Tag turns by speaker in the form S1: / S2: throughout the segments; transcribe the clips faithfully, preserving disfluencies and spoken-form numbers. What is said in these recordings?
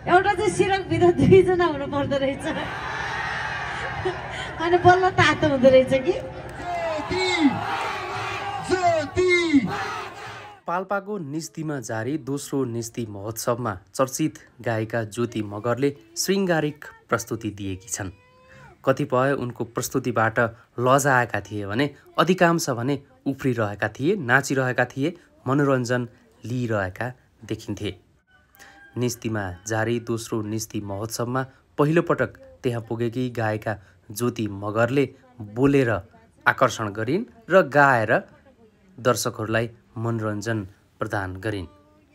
S1: एउटा चाहिँ सिरकभित्र दुईजना हुनु पर्दो रहेछ अनि बल्ल तातो हुँदो रहेछ कि।
S2: पाल्पाको निस्तीमा जारी दोस्रो निस्ती महोत्सवमा चर्चित गायिका ज्योति मगरले श्रृङ्गारिक प्रस्तुति दिएकी छन्। कतिपय उनको प्रस्तुतिबाट लजाएका थिए भने अधिकांश भने उफ्रिरहेका थिए, नाचिरहेका थिए, मनोरञ्जन लिइरहेका देखिन्थे। निस्तीमा जारी दोस्रो निस्ती महोत्सवमा पहिलोपटक त्यहाँ पुगेकी गायिका ज्योति मगरले बोलेर आकर्षण गरिन् र गाएर दर्शकहरूलाई मनोरञ्जन प्रदान गरिन्।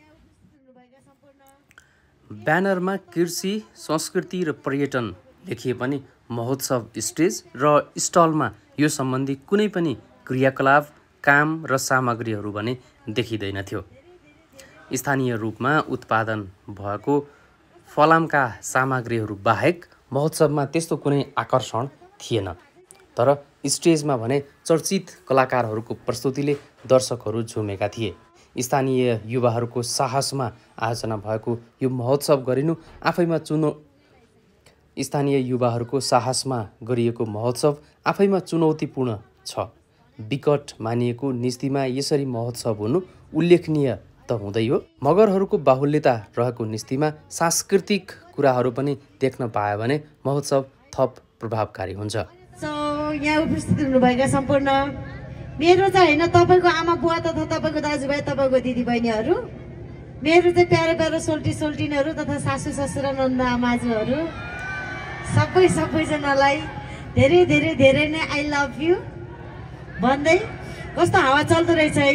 S2: ब्यानरमा कृषि, संस्कृति र पर्यटन लेखिए पनि महोत्सव स्टेज र स्टलमा यो सम्बन्धी कुनै पनि क्रियाकलाप, काम र सामग्रीहरू भने देखिँदैनथ्यो। स्थानीय रूपमा उत्पादन भएको फलामका सामग्रीहरू बाहेक महोत्सवमा त्यस्तो कुनै आकर्षण थिएन। तर स्टेजमा भने चर्चित कलाकारहरूको प्रस्तुतिले दर्शकहरू झुमेका थिए। स्थानीय युवाहरूको साहसमा आयोजना भएको यो महोत्सव गरिनु आफैमा चुनौ स्थानीय युवाहरूको साहसमा गरिएको महोत्सव आफैमा चुनौतीपूर्ण छ। विकट मानिएको निस्तीमा यसरी महोत्सव हुनु उल्लेखनीय त हुँदै हो। मगरहरूको बाहुल्यता रहेको निस्तीमा सांस्कृतिक कुराहरू पनि देख्न पायो भने महोत्सव थप प्रभावकारी हुन्छ।
S1: यहाँ उपस्थित हुनुभएका सम्पूर्ण मेरो चाहिँ होइन, तपाईँको आमा बुवा तथा तपाईँको दाजुभाइ, तपाईँको दिदीबहिनीहरू, मेरो चाहिँ प्यारो प्यारो सोल्टी सोल्टिनहरू तथा सासू ससुरा नन्द आमाजुहरू, सबै सबैजनालाई धेरै धेरै धेरै नै आई लभ यु भन्दै। कस्तो हावा चल्दो रहेछ है।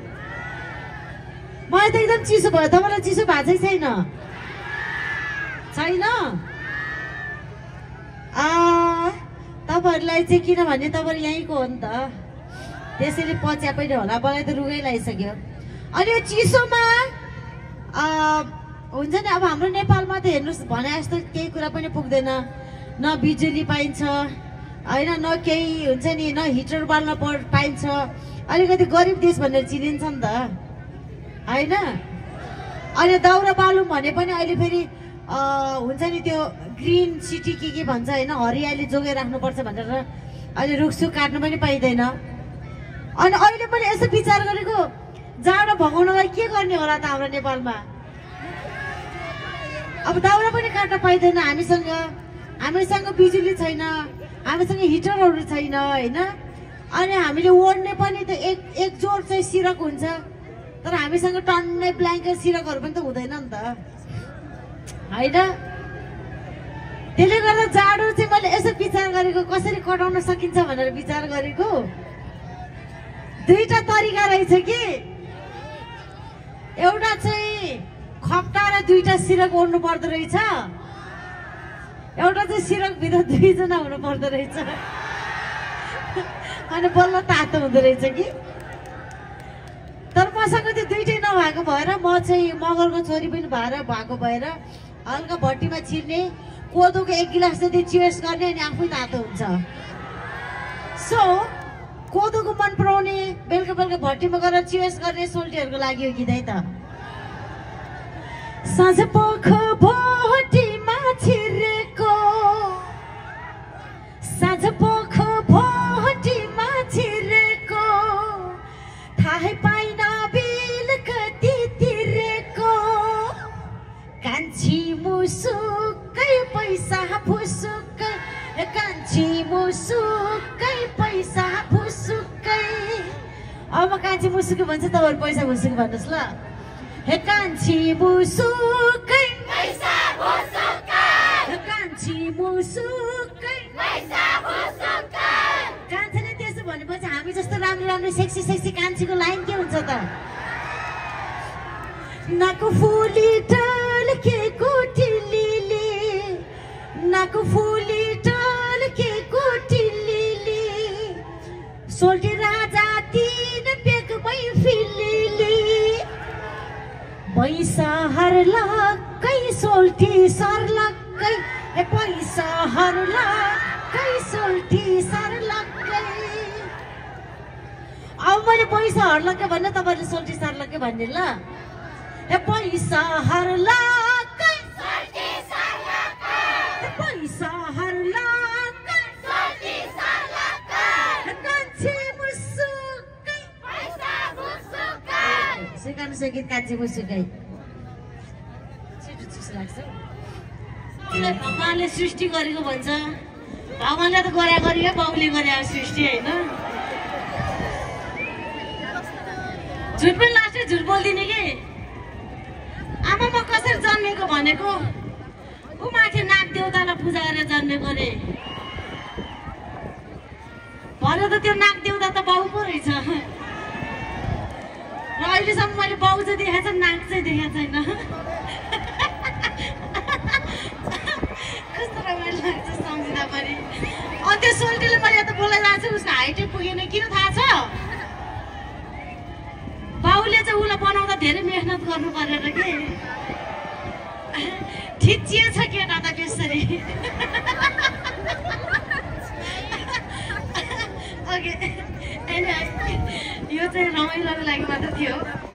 S1: मलाई त एकदम चिसो भयो। तपाईँलाई चिसो भएको चाहिँ छैन? छैन? तपाईँहरूलाई चाहिँ किनभने तपाईँहरू यहीँको हो नि त, त्यसैले पच्यापै होला। मलाई त रुगै लगाइसक्यो। अनि यो चिसोमा हुन्छ नि, अब हाम्रो नेपालमा त हेर्नुहोस् भने जस्तो केही कुरा पनि पुग्दैन। न बिजुली पाइन्छ होइन, न केही हुन्छ नि, न हिटर बाल्न पाइन्छ। अलिकति गरिब देश भनेर चिनिन्छ नि त होइन। अनि दाउरा बालौँ भने पनि अहिले फेरि हुन्छ नि त्यो ग्रिन सिटी के के भन्छ होइन, हरियाली जोगाइ राख्नुपर्छ भनेर अहिले रुखसुख काट्नु पनि पाइँदैन। अनि अहिले पनि यसो विचार गरेको जाडो भगाउनलाई के गर्ने होला त हाम्रो नेपालमा। अब दाउरा पनि काट्न पाइँदैन हामीसँग, हामीसँग बिजुली छैन, हामीसँग हिटरहरू छैन होइन। अनि हामीले ओढ्ने पनि त एक एक जोड चाहिँ सिरक हुन्छ, तर हामीसँग टन्नै ब्ल्याङ्केट सिरकहरू पनि त हुँदैन नि त होइन। त्यसले गर्दा जाडो चाहिँ मैले यसो विचार गरेको कसरी कटाउन सकिन्छ भनेर विचार गरेको। दुईटा तरिका रहेछ कि, एउटा चाहिँ खप्टा र दुईटा सिरक ओढ्नु पर्दो रहेछ, एउटा चाहिँ सिरकभित्र दुईजना हुनु पर्दो रहेछ अनि बल्ल तातो हुँदो रहेछ कि। तर मसँग त्यो दुइटै नभएको भएर म चाहिँ मगरको छोरी पनि भएर भएको भएर हल्का भट्टीमा छिर्ने, कोदोको एक गिलास चाहिँ चियर्स गर्ने अनि आफै तातो हुन्छ। सो कोदोको मन पराउने बेलुका बेलुका भट्टीमा गएर चियर्स गर्ने सोल्टीहरूको लागि हो गीत है त। साँझ पख भट्टीमा छिरेको, साँझ पख भट्टीमा छिरेको, थाहै पाइन बिल कति तिरेको, कान्छी मुसुकै पैसा फुसुकै, कान्छी मुसुकै पैसा फुसुकै। अब म कान्छी मुसुकै भन्छ, तपाईँहरू पैसा फुसुकै भन्नुहोस् ल। हे कान्छी मुसुकै पैसा फुसुकै, कान्छी मुसुकै पैसा फुसुकै। कान्छीले त्यसो भनेपछि हामी जस्तो राम्रो राम्रो सेक्सी सेक्सी कान्छीको लाइन के हुन्छ त? नाको फुली टल्केको टिल्लीले, नाको फुली टल्केको टिल्लीले, सोल्टी राजा तीन बेगमै फिल्लीले, पैसा हर्लक्कै सोल्टी सर्लक्कै, ए पैसा हर्लक्कै सोल्टी सर्लक्कै। अब मैले पैसा हर्लक्कै भन्ने, तपाईँहरूले सोल्टी सर्लक्कै भन्ने ल। ए पैसा हर्लक्कै सोल्टी सङ्गीत कान्छी मुसुकाई लाग्छ। भगवान्ले सृष्टि गरेको भन्छ, भगवान्ले त गरा गरे बाउले गरे सृष्टि होइन। झुट पनि लास्टै झुट बोलिदिने कि आमा म कसरी जन्मेको भनेको ऊ माथि नाग देउतालाई पूजा गरेर जन्मेको रे भन्यो त त्यो नाग देउता त बाउ पो रहेछ। र अहिलेसम्म मैले बाउ चाहिँ देखाएको छ, नाग चाहिँ देखाएको छैन। कस्तो रमाइलो लाग्छ सम्झिँदा पनि। अनि त्यो सोल्टीले मैले यता बोलाइरहेको छु, उसको हाइटै पुगेन। किन थाहा छ? बाउले चाहिँ उसलाई बनाउँदा धेरै मेहनत गर्नु परेर के ठिचिएछ केटा त त्यसरी। ओके, यो चाहिँ रमाइलोको लागि मात्र थियो।